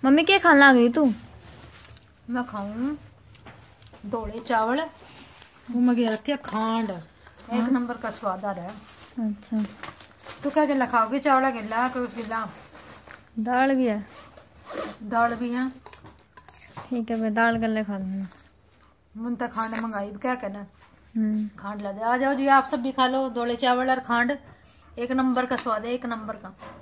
Mummy क्या खाने लग गई तू? मैं खाऊं धोले चावल, में रखे खांड, एक नंबर का स्वाद आ रहा है। अच्छा तू क्या गिला खाओगी? चावल गिला कुछ गिला? दाल भी है। दाल भी है। ठीक है मैं दाल गले खा लूंगी। मुझे तो खांड मंगाई, क्या करना। खांड ला दे। आ जाओ जी, आप सब भी खा लो धोले चावल और खांड, एक नंबर का स्वाद है, एक नंबर का।